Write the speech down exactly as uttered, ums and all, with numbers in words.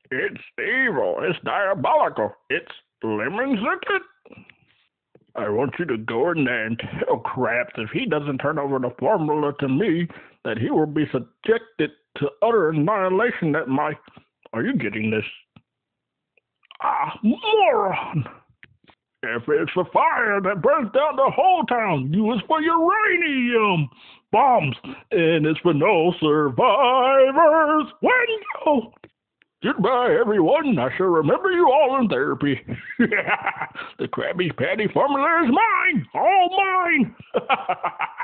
It's evil. It's diabolical. It's lemon zicket. I want you to go in there and tell Krabs if he doesn't turn over the formula to me, that he will be subjected to utter annihilation at my... Are you getting this? Ah, moron! If it's a fire that burns down the whole town, use for uranium bombs, and it's for no survivors. Window! Goodbye, everyone. I shall remember you all in therapy. The Krabby Patty formula is mine, all mine.